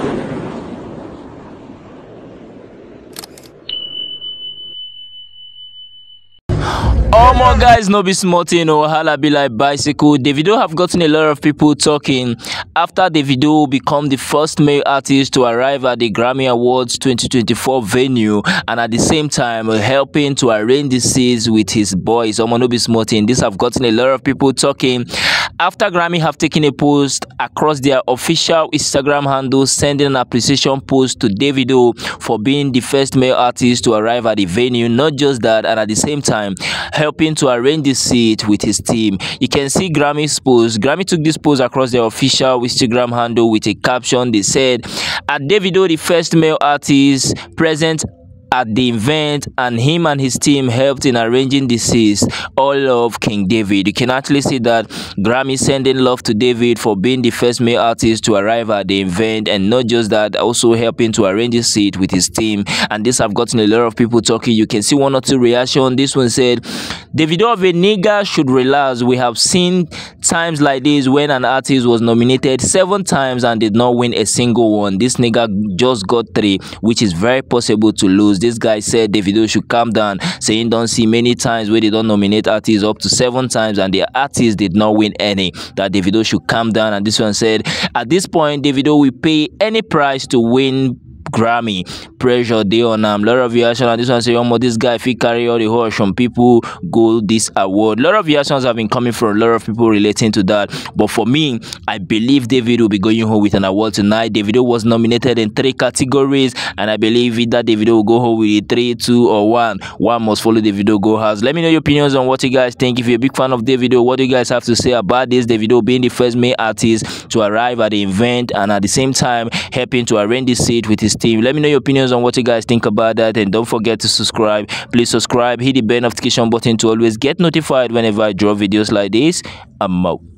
More guys, no be small thing, or hala be like bicycle. Davido have gotten a lot of people talking after Davido become the first male artist to arrive at the Grammy Awards 2024 venue, and at the same time helping to arrange the seats with his boys. No be small thing. This have gotten a lot of people talking after Grammy have taken a post across their official Instagram handle, sending an appreciation post to Davido for being the first male artist to arrive at the venue. Not just that, and at the same time helping to arrange the seat with his team. You can see Grammy's post. Grammy took this post across their official Instagram handle with a caption. They said, "At Davido, the first male artist present at the event, and him and his team helped in arranging the seats. All love, King David." You can actually see that Grammy sending love to David for being the first male artist to arrive at the event, and not just that, also helping to arrange the seat with his team. And this have gotten a lot of people talking. You can see one or two reactions. This one said, "Davido of a nigga should relax. We have seen times like this when an artist was nominated 7 times and did not win a single one. This nigga just got 3, which is very possible to lose." This guy said Davido should calm down, saying don't see many times where they don't nominate artists up to 7 times and the artist did not win any. That Davido should calm down. And this one said, "At this point, Davido will pay any price to win Grammy. Pressure dey on am." Lot of reaction. And this one say, this guy, if he carry all the horse from people go this award. Lot of reactions have been coming from a lot of people relating to that. But for me, I believe David will be going home with an award tonight. Davido was nominated in 3 categories, and I believe either Davido will go home with 3, 2, or 1. One must follow Davido go house. Let me know your opinions on what you guys think. If you're a big fan of Davido, what do you guys have to say about this? Davido being the first male artist to arrive at the event, and at the same time helping to arrange the seat with his team. Let me know your opinions on what you guys think about that, and don't forget to subscribe. Please subscribe, hit the bell notification button to always get notified whenever I drop videos like this. I'm out.